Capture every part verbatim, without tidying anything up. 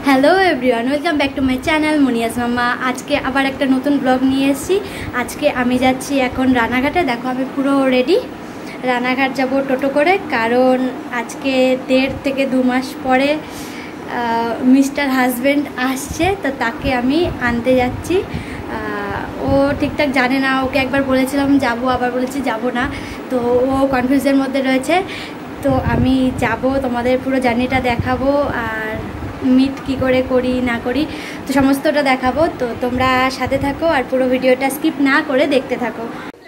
Hello everyone, welcome back to my channel মুনিয়াস মামা। আজকে আবার একটা নতুন ব্লগ নিয়ে এসেছি। আজকে আমি যাচ্ছি এখন রানাঘাটে। দেখো আমি পুরো রেডি, রানাঘাট যাব টোটো করে, কারণ আজকে দেড় থেকে দু মাস পরে মিস্টার হাজব্যান্ড আসছে, তো তাকে আমি আনতে যাচ্ছি। ও ঠিকঠাক জানে না, ওকে একবার বলেছিলাম যাব, আবার বলেছি যাব না, তো ও কনফিউজের মধ্যে রয়েছে। তো আমি যাব, তোমাদের পুরো জার্নিটা দেখাবো, আর মিট কি করে করি না করি তো সমস্তটা দেখাবো। তো তোমরা সাথে থাকো আর পুরো ভিডিওটা স্কিপ না করে দেখতে থাকো।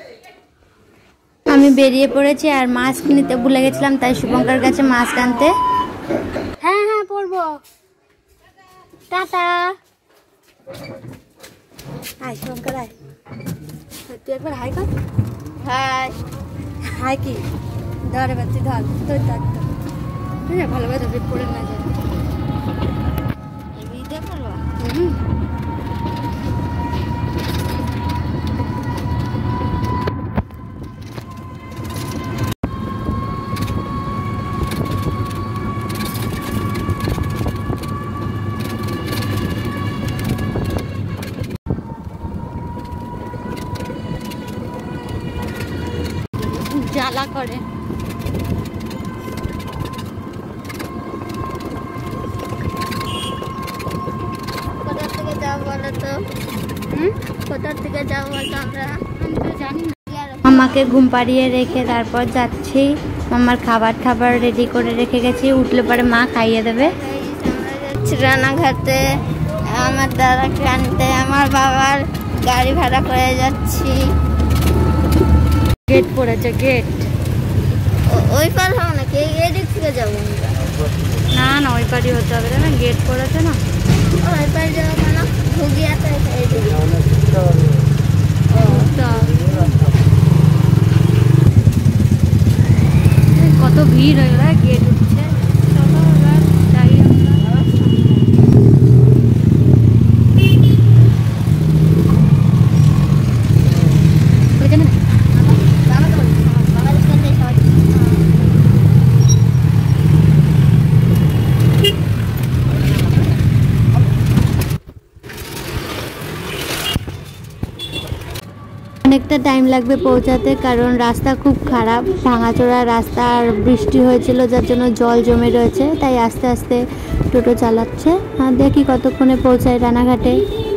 আমি বেরিয়ে পড়েছি, আর মাস্ক নিতে ভুলে গেছিলাম, তাই শুভঙ্কর কাছে মাস্ক আনতে। হ্যাঁ হ্যাঁ পড়বো, টাটা। High Shubhankar, high. তুই একবার হাই কর। হাই হাই কি ধরে বাচ্চি, ধর তোর ধর তো ভালোভাবে পড়ে না যায়। হুম জ্বালা করে। কোথা থেকে যাও বলো তো? হুম কোথা থেকে যাও বলতো? আমরা আমি তো জানি না। মামাকে ঘুম পাড়িয়ে রেখে তারপর যাচ্ছি। মামার খাবার খাবার রেডি করে রেখে গেছি, উঠলে পরে মা খাইয়ে দেবে। আমরা যাচ্ছি রানাঘাটে আমার দাদাকে আনতে। আমার বাবার গাড়ি ভাড়া করে যাচ্ছি। গেট পড়েছে, গেট ওই পার হবে নাকি? এই দিক থেকে যাবো না? না ওই পারই হতে হবে না, গেট পড়েছে না, ওই পার যাবো কেন? ভুগিয়াতে কত ভিড় হয়ে গেল, গেট উঠছে। চলো এবার যাই আমরা। অনেকটা টাইম লাগবে পৌঁছাতে, কারণ রাস্তা খুব খারাপ, ভাঙাচোরা রাস্তা, আর বৃষ্টি হয়েছিল যার জন্য জল জমে রয়েছে, তাই আস্তে আস্তে টোটো চালাচ্ছে। আর দেখি কতক্ষণে পৌঁছায় রানাঘাটে।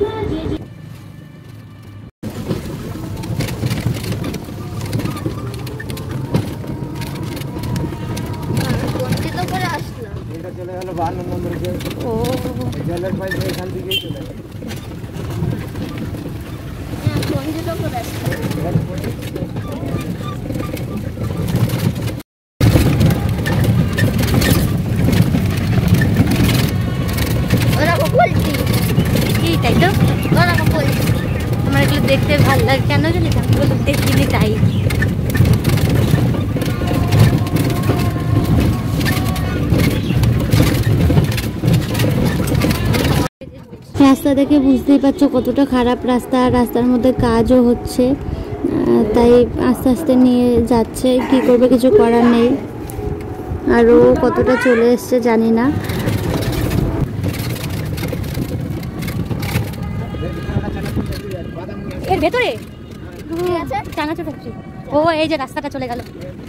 আমার এগুলো দেখতে ভালো লাগে, কেন জানি আমি এগুলো দেখিনি তাই। রাস্তা দেখে বুঝতেই পারছো কতটা খারাপ রাস্তা, রাস্তার মধ্যে কাজও হচ্ছে, তাই আস্তে আস্তে নিয়ে যাচ্ছে। কি করবে, কিছু করার নেই। আর ও কতটা চলে এসছে জানি না। এর ভেতরে চানাচুর ফ্যাক্টরি। ও এই যে রাস্তাটা চলে গেল।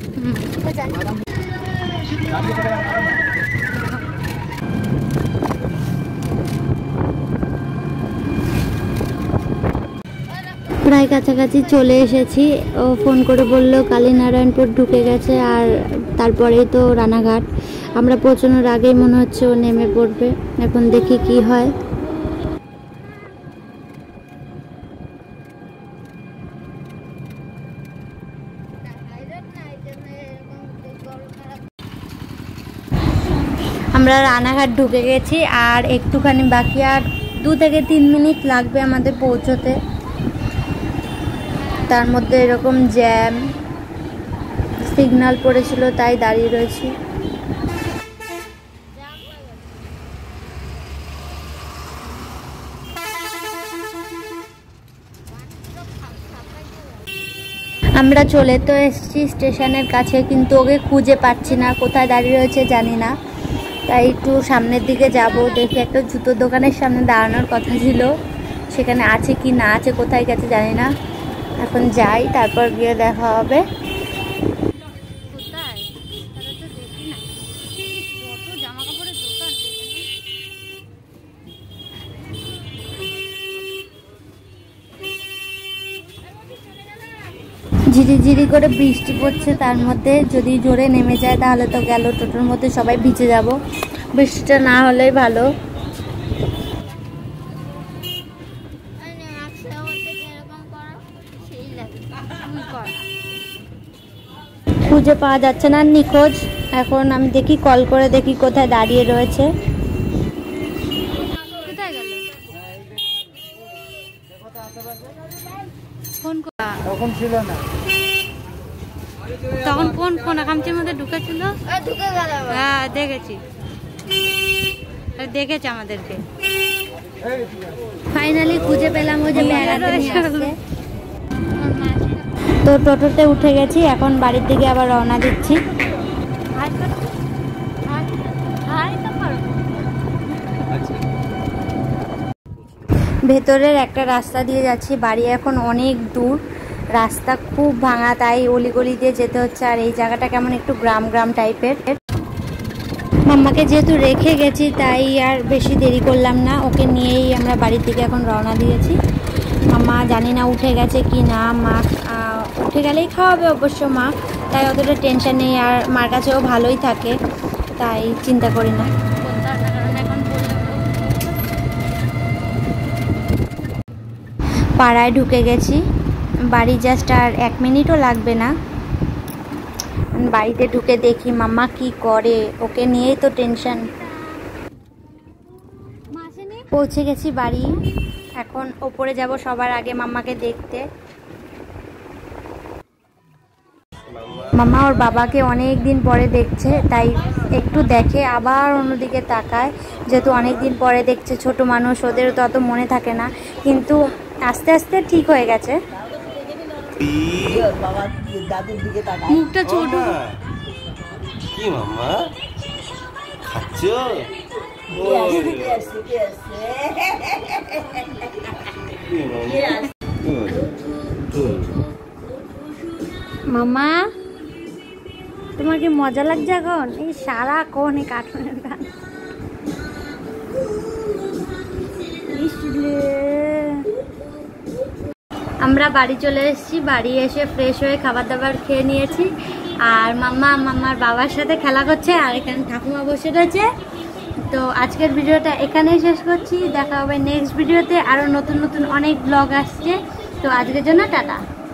প্রায় কাছাকাছি চলে এসেছি। ও ফোন করে বললো কালীনারায়ণপুর ঢুকে গেছে, আর তারপরেই তো রানাঘাট। আমরা পৌঁছানোর আগেই মনে হচ্ছে ও নেমে পড়বে। এখন দেখি কি হয়। আমরা রানাঘাট ঢুকে গেছি, আর একটুখানি বাকি, আর দু থেকে তিন মিনিট লাগবে আমাদের পৌঁছতে। তার মধ্যে এরকম জ্যাম, সিগন্যাল পড়েছিল তাই দাঁড়িয়ে রয়েছি। আমরা চলে তো এসেছি স্টেশনের কাছে, কিন্তু ওকে খুঁজে পাচ্ছি না, কোথায় দাঁড়িয়ে রয়েছে জানি না। তাই একটু সামনের দিকে যাব, দেখি একটা জুতোর দোকানের সামনে দাঁড়ানোর কথা ছিল, সেখানে আছে কি না আছে, কোথায় গেছে জানি না। এখন যাই, তারপর গিয়ে দেখা হবে। ঝিরিঝিরি করে বৃষ্টি পড়ছে, তার মধ্যে যদি জোরে নেমে যায় তাহলে তো গেল, টোটোর মধ্যে সবাই ভিজে যাব। বৃষ্টিটা না হলেই ভালো। খুঁজে পাওয়া যাচ্ছে না, নিখোঁজ। এখন আমি দেখি, কল করে দেখি কোথায় দাঁড়িয়ে রয়েছে। তখন ছিল না, তখন কোন কোন আকামটির মধ্যে ঢুকেছিল? হ্যাঁ দেখেছি, দেখেছে আমাদেরকে। ফাইনালি খুঁজে পেলাম, ওই যে তো টোটোতে উঠে গেছি, এখন বাড়ির দিকে আবার রওনা দিচ্ছি। ভেতরের একটা রাস্তা দিয়ে যাচ্ছি, বাড়ি এখন অনেক দূর, রাস্তা খুব ভাঙা, তাই অলিগলি দিয়ে যেতে হচ্ছে। আর এই জায়গাটা কেমন একটু গ্রাম গ্রাম টাইপের। মাম্মাকে যেহেতু রেখে গেছি তাই আর বেশি দেরি করলাম না, ওকে নিয়েই আমরা বাড়ির দিকে এখন রওনা দিয়েছি। মাম্মা জানি না উঠে গেছে কি না, মা উঠে গেলেই খাওয়াবে অবশ্য মা, তাই অতটা টেনশন নেই। আর মার কাছেও ভালোই থাকে, তাই চিন্তা করি না। পাড়ায় ঢুকে গেছি, বাড়ি জাস্ট আর এক মিনিটও লাগবে না। বাড়িতে ঢুকে দেখি মাম্মা কি করে, ওকে নিয়েই তো টেনশন। পৌঁছে গেছি বাড়ি, এখন ওপরে যাব সবার আগে মাম্মাকে দেখতে। মাম্মা ওর বাবাকে অনেক দিন পরে দেখছে, তাই একটু দেখে আবার অন্যদিকে তাকায়, যেহেতু অনেক দিন পরে দেখছে, ছোট মানুষ, ওদের তো অত মনে থাকে না, কিন্তু আস্তে আস্তে ঠিক হয়ে গেছে। মুখটা ছোট। কি মাম্মা খাচ্ছ? মামা তোমার কি মজা লাগছে এখন? এই সারা কোন কার্টুনের গান। আমরা বাড়ি চলে এসেছি, বাড়ি এসে ফ্রেশ হয়ে খাবার দাবার খেয়ে নিয়েছি। আর মাম্মা মাম্মার বাবার সাথে খেলা করছে, আর এখানে ঠাকুমা বসে রয়েছে। তো আজকের ভিডিওটা এখানেই শেষ করছি, দেখা হবে নেক্সট ভিডিওতে। আরও নতুন নতুন অনেক ব্লগ আসছে, তো আজকের জন্য টাটা।